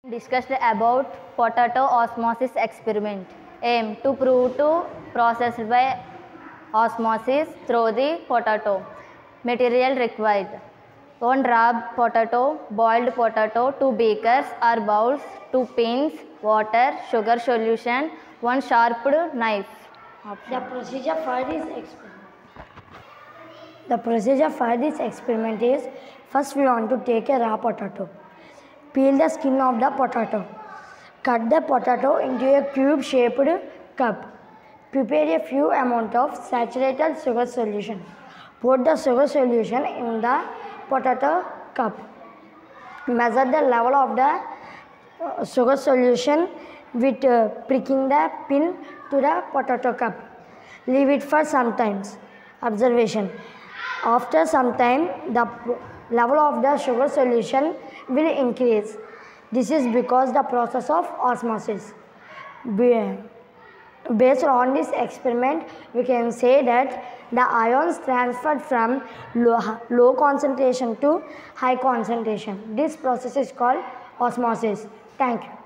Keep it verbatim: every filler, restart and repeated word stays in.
Discussed about potato osmosis experiment. Aim to prove to processed by osmosis through the potato. Material required: one raw potato, boiled potato, two beakers or bowls, two pins, water, sugar solution, one sharp knife. The procedure for this experiment. The procedure for this experiment is, first we want to take a raw potato. Peel the skin of the potato. Cut the potato into a cube shaped cup. Prepare a few amount of saturated sugar solution. Put the sugar solution in the potato cup. Measure the level of the uh, sugar solution with uh, pricking the pin to the potato cup. Leave it for some time. Observation: after some time, the level of the sugar solution will increase. This is because the process of osmosis. Based on this experiment, we can say that the ions transferred from low, low concentration to high concentration. This process is called osmosis. Thank you.